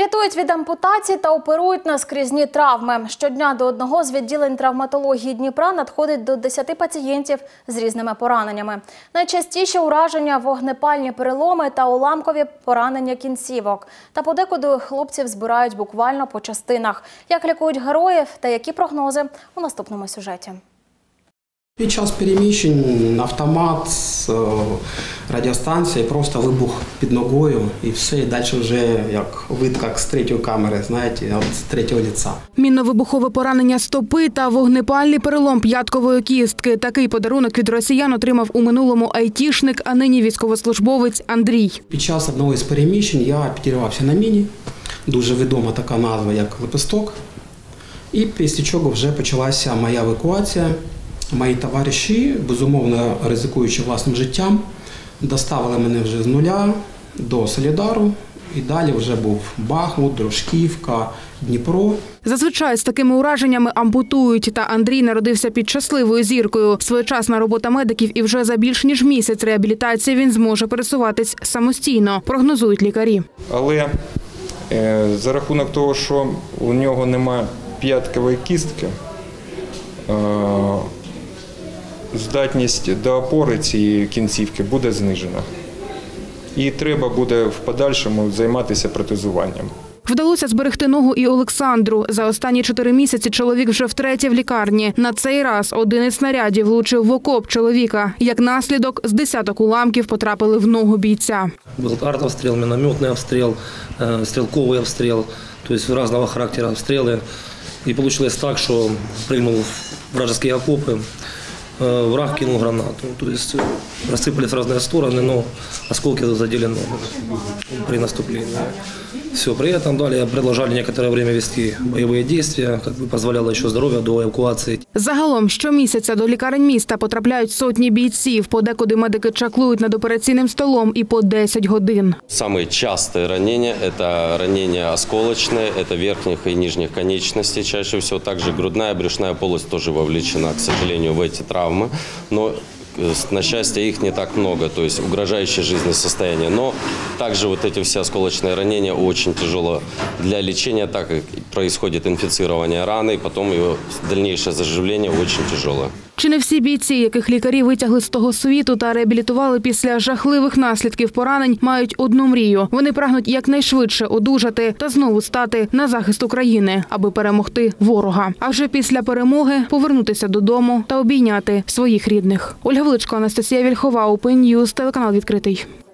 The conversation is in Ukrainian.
Рятують від ампутації та оперують на скрізні травми. Щодня до одного з відділень травматології Дніпра надходить до 10 пацієнтів з різними пораненнями. Найчастіше ураження – вогнепальні переломи та уламкові поранення кінцівок. Та подекуди хлопців збирають буквально по частинах. Як лікують героїв та які прогнози – у наступному сюжеті. Під час переміщень автомат, радіостанція, просто вибух під ногою і все. І далі вже як вид, як з третьої камери, знаєте, з третього лиця. Мінно-вибухове поранення стопи та вогнепальний перелом п'яткової кістки. Такий подарунок від росіян отримав у минулому айтішник, а нині військовослужбовець Андрій. Під час одного із переміщень я підірвався на міні. Дуже відома така назва, як «Лепесток». І після чого вже почалася моя евакуація. Мої товариші, безумовно ризикуючи власним життям, доставили мене вже з нуля до Солідару. І далі вже був Бахмут, Дружківка, Дніпро. Зазвичай з такими ураженнями ампутують. Та Андрій народився під щасливою зіркою. Своєчасна робота медиків і вже за більш ніж місяць реабілітації він зможе пересуватись самостійно, прогнозують лікарі. Але за рахунок того, що у нього немає п'яткової кістки, здатність до опори цієї кінцівки буде знижена. І треба буде в подальшому займатися протезуванням. Вдалося зберегти ногу і Олександру. За останні 4 місяці чоловік вже втретє в лікарні. На цей раз один із снарядів влучив в окоп чоловіка. Як наслідок, з десяток уламків потрапили в ногу бійця. Був артобстріл, мінометний обстріл, стрілковий обстріл, тобто різного характеру обстріли. І вийшло так, що пригнув в вражеские окопи. Враг кинул гранату, то есть рассыпались в разные стороны, но осколки задели ногу при наступлении. Все, при этом далее продолжали некоторое время вести боевые действия, как бы позволяло еще здоровье до евакуації. Загалом щомісяця до лікарень міста потрапляють сотні бійців. Подекуди медики чаклують над операційним столом і по 10 годин. Самые частые ранения – это ранения осколочные, это верхних и нижних конечностей чаще всего. Также грудная, брюшная полость тоже вовлечена, к сожалению, в эти травмы. Но на счастье, их не так много, то есть угрожающее жизненное состояние. Но также вот эти все осколочные ранения очень тяжело для лечения, так как происходит инфицирование раны, и потом его дальнейшее заживление очень тяжелое. Чи не всі бійці, яких лікарі витягли з того світу та реабілітували після жахливих наслідків поранень, мають одну мрію. Вони прагнуть якнайшвидше одужати та знову стати на захист України, аби перемогти ворога. А вже після перемоги повернутися додому та обійняти своїх рідних. Ольга Величко, Анастасія Вільхова, Open News, телеканал «Відкритий».